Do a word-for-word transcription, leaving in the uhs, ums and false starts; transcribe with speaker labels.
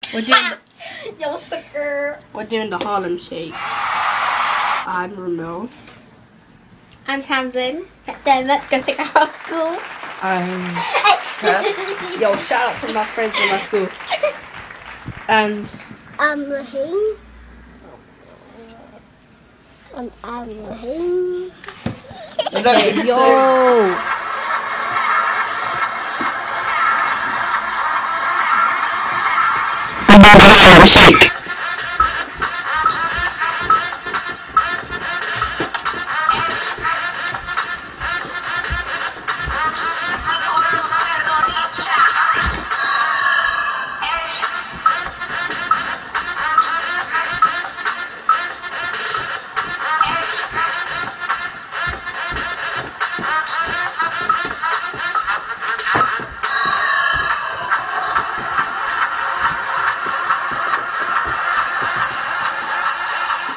Speaker 1: We're doing
Speaker 2: Yo, sucker.
Speaker 1: we're doing the Harlem Shake. I'm Ramil.
Speaker 2: I'm Tamsin. Then let's go take our off school.
Speaker 1: Um, yo, shout out to my friends in my school. And
Speaker 3: I'm Rahim. I'm I'm Rahim.
Speaker 1: yo. Harlem Shake.